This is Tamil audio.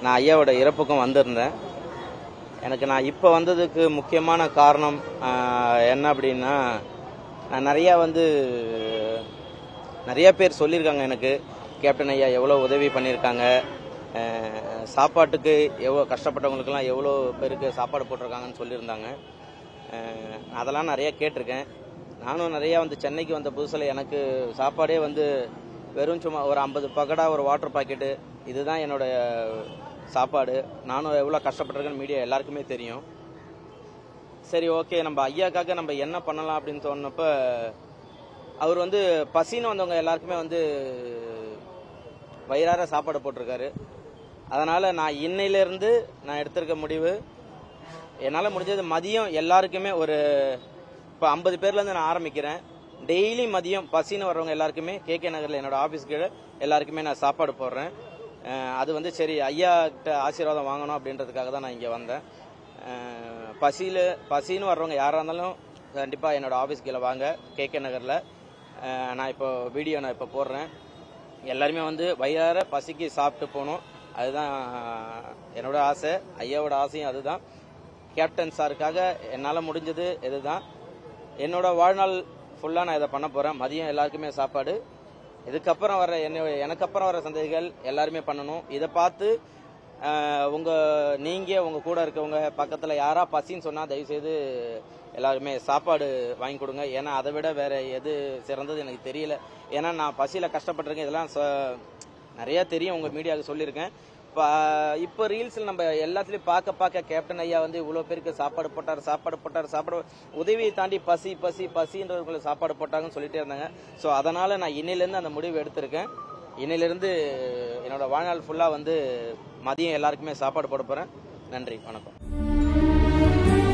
நான் ஐயாவோட இறப்புக்கும் வந்திருந்தேன். எனக்கு நான் இப்போ வந்ததுக்கு முக்கியமான காரணம் என்ன அப்படின்னா, நான் நிறைய பேர் சொல்லியிருக்காங்க எனக்கு, கேப்டன் ஐயா எவ்வளோ உதவி பண்ணியிருக்காங்க, சாப்பாட்டுக்கு எவ்வளோ கஷ்டப்பட்டவங்களுக்கெல்லாம் எவ்வளோ பேருக்கு சாப்பாடு போட்டிருக்காங்கன்னு சொல்லியிருந்தாங்க. அதெல்லாம் நிறைய கேட்டிருக்கேன். நானும் நிறையா சென்னைக்கு வந்த புதுசில் எனக்கு சாப்பாடே வெறும் சும்மா ஒரு 50 பக்கடா ஒரு வாட்டர் பாக்கெட்டு, இதுதான் என்னோட சாப்பாடு. நானும் எவ்வளோ கஷ்டப்பட்டிருக்கேன்னு மீடியா எல்லாருக்குமே தெரியும். சரி, ஓகே, நம்ம ஐயாக்காக நம்ம என்ன பண்ணலாம் அப்படின்னு சொன்னப்ப, அவர் பசின்னு வந்தவங்க எல்லாருக்குமே வயிறார சாப்பாடு போட்டிருக்காரு. அதனால நான் இன்னையிலிருந்து நான் எடுத்திருக்க முடிவு, என்னால் முடிஞ்சது மதியம் எல்லாருக்குமே இப்போ 50 பேர்லேருந்து நான் ஆரம்பிக்கிறேன். டெய்லி மதியம் பசின்னு வர்றவங்க எல்லாருக்குமே KK நகரில் என்னோட ஆஃபீஸ் கீழே எல்லாருக்குமே நான் சாப்பாடு போடுறேன். அது சரி, ஐயா கிட்ட ஆசீர்வாதம் வாங்கணும் அப்படின்றதுக்காக தான் நான் இங்கே வந்தேன். பசின்னு வர்றவங்க யாராக இருந்தாலும் கண்டிப்பாக என்னோட ஆஃபீஸ் கீழே வாங்க, KK நகரில். நான் இப்போ வீடியோ இப்போ போடுறேன். எல்லாருமே வயிறார பசிக்கு சாப்பிட்டு போகணும், அதுதான் என்னோட ஆசை. ஐயாவோட ஆசையும் அதுதான். கேப்டன் சாருக்காக என்னால் முடிஞ்சது இதுதான். என்னோட வாழ்நாள் ஃபுல்லாக நான் இதை பண்ண போகிறேன். மதியம் எல்லாருக்குமே சாப்பாடு. இதுக்கப்புறம் எனக்கு அப்புறம் வர சந்ததிகள் எல்லாருமே பண்ணணும். இதை பார்த்து நீங்கள் உங்கள் கூட இருக்கவங்க பக்கத்தில் யாரா பசின்னு சொன்னால் தயவுசெய்து எல்லாருமே சாப்பாடு வாங்கி கொடுங்க. ஏன்னா அதை விட வேற எது சிறந்தது எனக்கு தெரியல. ஏன்னா நான் பசியில் கஷ்டப்பட்டிருக்கேன், இதெல்லாம் நிறைய தெரியும், உங்கள் மீடியாவுக்கு சொல்லியிருக்கேன். இப்போ ரீல்ஸில் நம்ம எல்லாத்துலேயும் பார்க்க கேப்டன் ஐயா இவ்வளோ பேருக்கு சாப்பாடு போட்டார், உதவியை தாண்டி பசின்றவங்களுக்கு சாப்பாடு போட்டாங்கன்னு சொல்லிட்டே இருந்தாங்க. ஸோ அதனால் நான் இன்னையிலேருந்து அந்த முடிவு எடுத்திருக்கேன். இன்னையிலேருந்து என்னோட வாழ்நாள் ஃபுல்லாக மதியம் எல்லாருக்குமே சாப்பாடு போட போகிறேன். நன்றி, வணக்கம்.